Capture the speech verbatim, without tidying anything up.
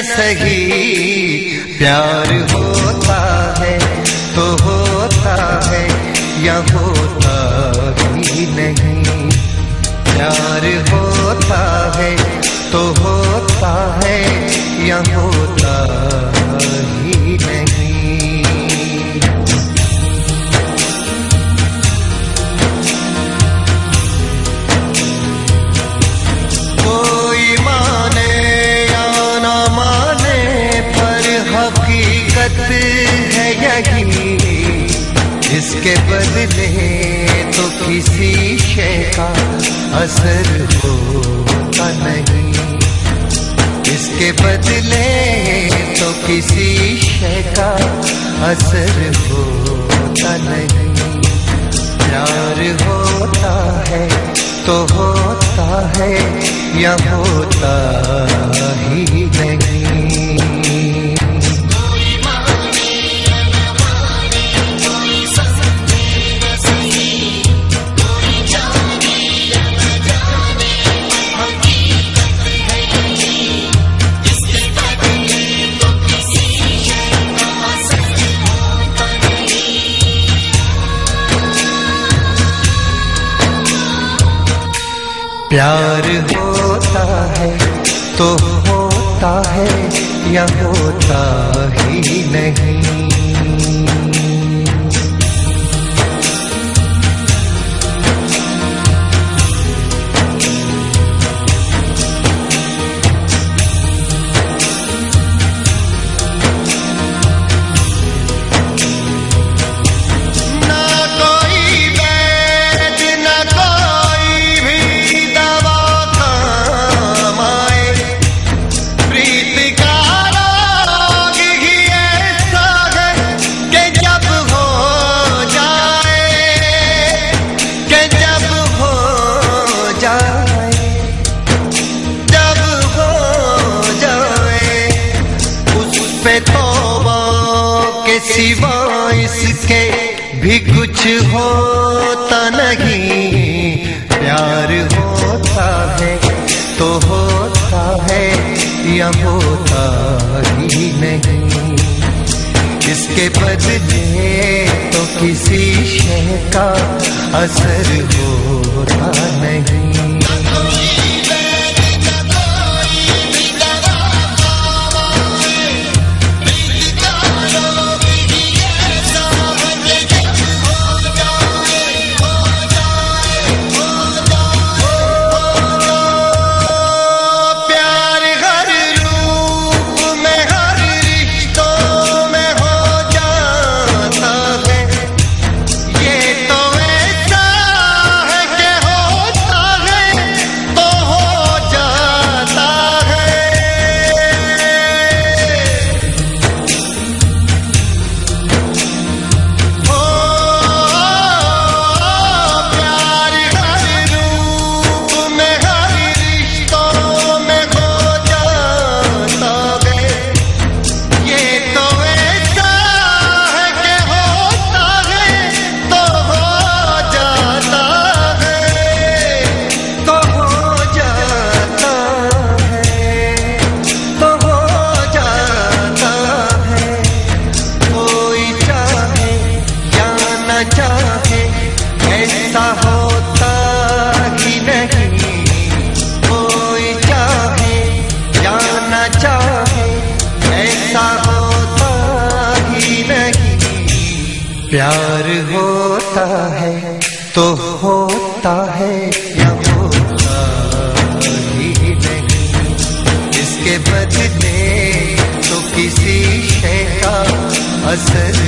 सही, प्यार होता है तो होता है या होता ही नहीं। प्यार होता है तो होता है या होता ही नहीं। कोई माने या ना माने पर हकीकत है यही, इसके बदले तो किसी शय का असर होता नहीं। इसके बदले तो किसी शय का असर होता नहीं। प्यार होता है तो होता है या होता ही नहीं। प्यार होता है तो होता है या होता ही नहीं। सिवा इसके भी कुछ होता नहीं। प्यार होता है तो होता है या होता ही नहीं। इसके बदले तो किसी शय का असर होता नहीं। प्यार होता है तो होता है या होता ही नहीं। इसके बदले तो किसी शय का असर